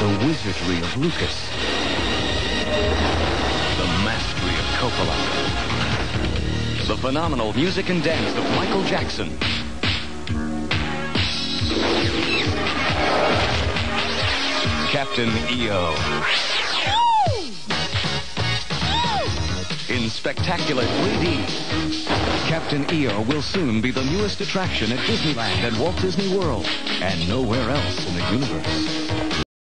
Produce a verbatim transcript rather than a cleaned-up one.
The wizardry of Lucas. The mastery of Coppola. The phenomenal music and dance of Michael Jackson. Captain E O. In spectacular three D, Captain E O will soon be the newest attraction at Disneyland and Walt Disney World, and nowhere else in the universe.